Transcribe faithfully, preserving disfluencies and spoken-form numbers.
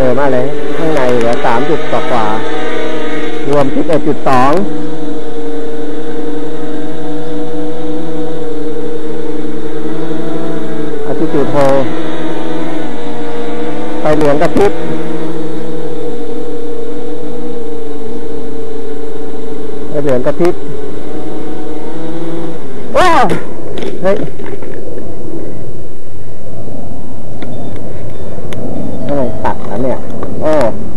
อมาเลยข้างในเหลือสามจุดกว่ารวมสิบเอ็ดจุดสองอาทิตย์จุดโทไฟเหลืองกระพริบไฟเหลืองกระพริบว้าวเฮ้ยอะไรตัดแล้วเนี่ยโอ้